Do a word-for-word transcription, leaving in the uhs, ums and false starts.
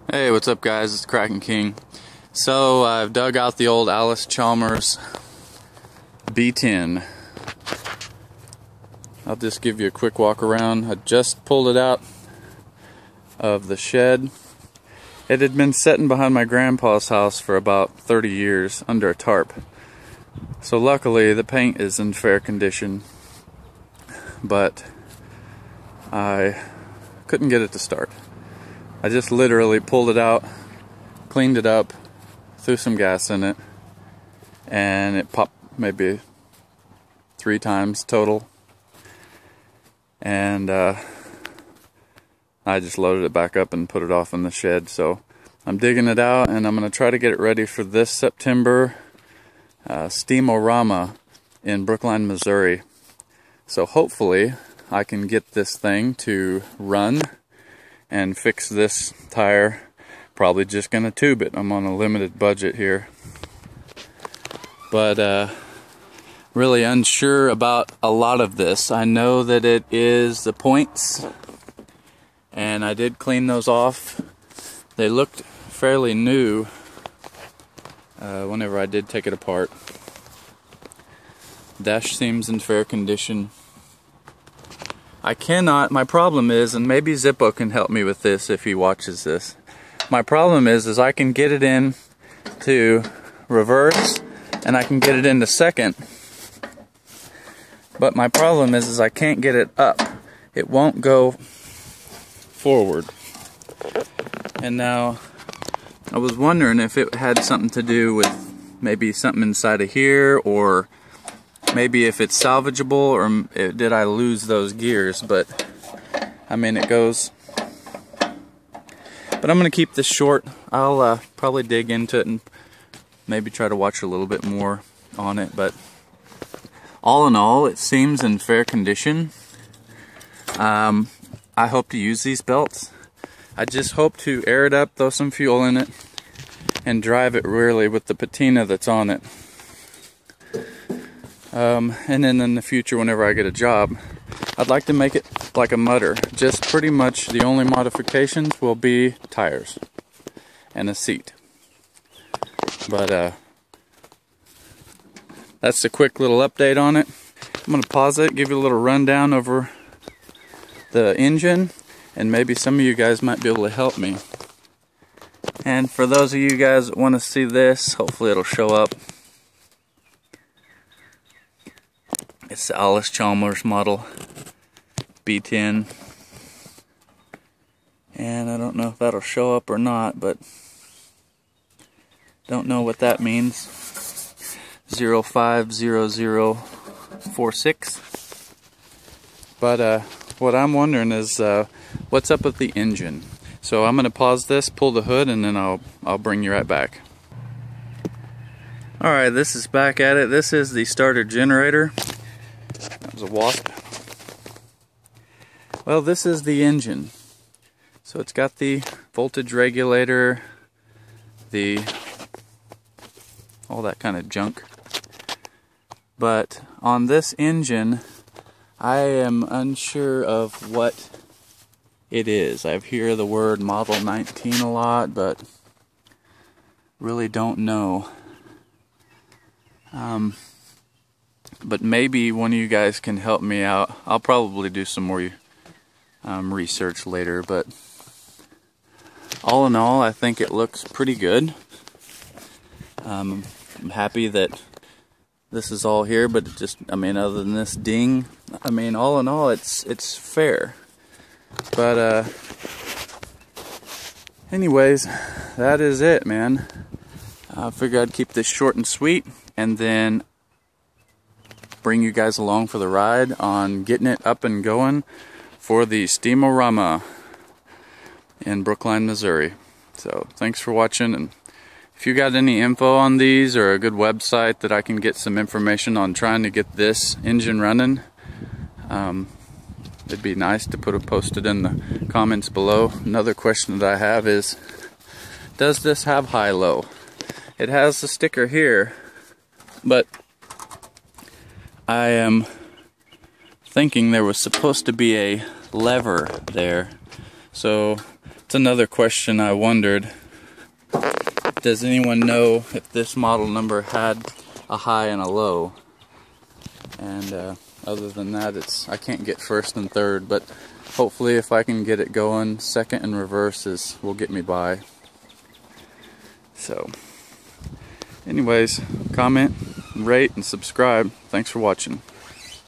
Hey, what's up guys? It's Kraken King. So I've dug out the old Allis-Chalmers B ten. I'll just give you a quick walk around. I just pulled it out of the shed. It had been sitting behind my grandpa's house for about thirty years under a tarp. So luckily the paint is in fair condition, but I couldn't get it to start. I just literally pulled it out, cleaned it up, threw some gas in it, and it popped maybe three times total. And uh, I just loaded it back up and put it off in the shed. So I'm digging it out, and I'm going to try to get it ready for this September uh, Steam-O-Rama in Brookline, Missouri. So hopefully I can get this thing to run and fix this tire. Probably just gonna tube it. I'm on a limited budget here, but uh, really unsure about a lot of this. I know that it is the points, and I did clean those off. They looked fairly new uh, whenever I did take it apart. Dash seems in fair condition. I cannot, my problem is, and maybe Zippo can help me with this if he watches this. My problem is, is I can get it in to reverse, and I can get it into second. But my problem is, is I can't get it up. It won't go forward. And now, I was wondering if it had something to do with maybe something inside of here, or maybe if it's salvageable, or did I lose those gears. But I mean, it goes. But I'm gonna keep this short. I'll uh, probably dig into it and maybe try to watch a little bit more on it. But all in all, it seems in fair condition. Um, I hope to use these belts. I just hope to air it up, throw some fuel in it, and drive it really with the patina that's on it. Um, and then in the future, whenever I get a job, I'd like to make it like a mudder. Just pretty much the only modifications will be tires and a seat. But uh, that's a quick little update on it. I'm going to pause it, give you a little rundown over the engine, and maybe some of you guys might be able to help me. And for those of you guys that want to see this, hopefully it'll show up. It's the Allis-Chalmers model B ten, and I don't know if that'll show up or not, but don't know what that means. zero five zero zero four six. But uh, what I'm wondering is uh, what's up with the engine. So I'm gonna pause this, pull the hood, and then I'll I'll bring you right back. All right, this is back at it. This is the starter generator. That was a wasp. Well, this is the engine. So it's got the voltage regulator, the all that kind of junk. But on this engine, I am unsure of what it is. I hear the word Model nineteen a lot, but really don't know. Um, But maybe one of you guys can help me out. I'll probably do some more um, research later, but all in all, I think it looks pretty good. Um, I'm happy that this is all here, but it just, I mean, other than this ding, I mean, all in all, it's it's fair. But uh, anyways, that is it, man. I figured I'd keep this short and sweet, and then bring you guys along for the ride on getting it up and going for the Steam-O-Rama in Brookline, Missouri. So thanks for watching, and if you got any info on these or a good website that I can get some information on trying to get this engine running, um, it'd be nice to put it posted in the comments below. Another question that I have is, does this have high-low? It has the sticker here, but I am thinking there was supposed to be a lever there. So It's another question I wondered. Does anyone know if this model number had a high and a low? And uh, other than that, it's I can't get first and third, but hopefully if I can get it going, second and reverses will get me by. So anyways, comment, rate, and subscribe. Thanks for watching.